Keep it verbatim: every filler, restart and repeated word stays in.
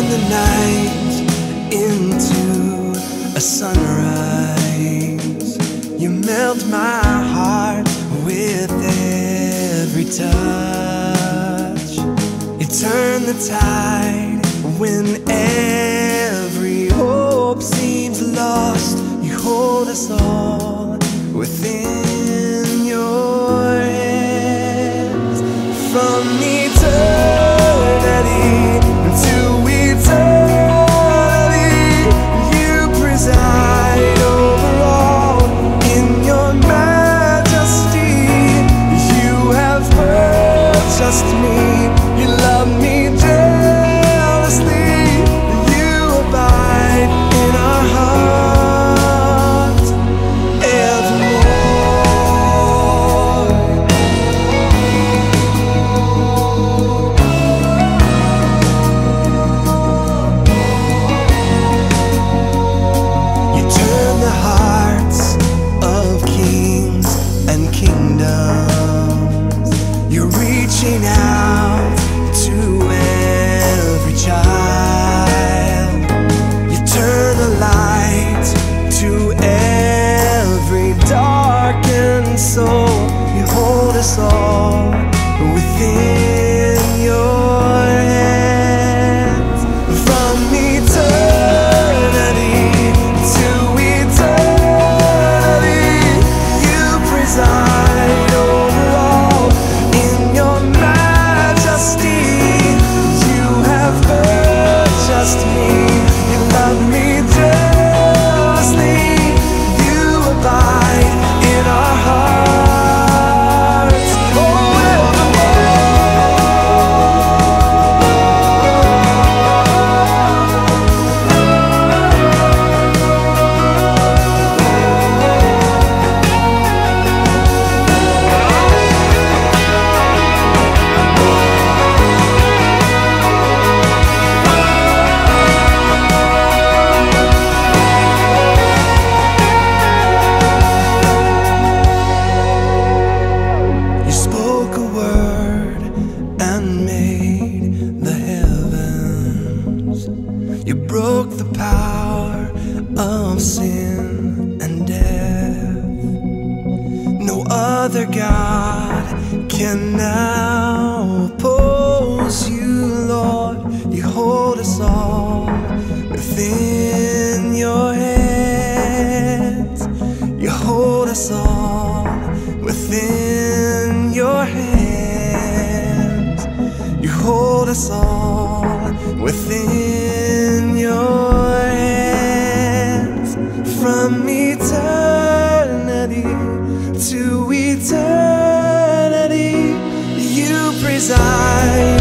turn the night into a sunrise. You melt my heart with every touch. You turn the tide when every hope seems lost. You hold us all within your hands. From eternity to eternity, you preside over all. In your majesty, you have purchased me. You love me jealously. You abide in our hearts evermore. You turn the hearts of kings and kingdoms. You're reaching out to every child. You turn the light to every darkened soul. You hold us all within your hands. From eternity to eternity, you preside over all. In your majesty, you have purchased me. You love me jealously. You abide in our hearts. Oh, you spoke a word and made the heavens. You broke the power of sin and death. No other God can now oppose you, Lord. You hold us all within your hands. You hold us all within your hands. You hold us all within your hands. From eternity to eternity, you preside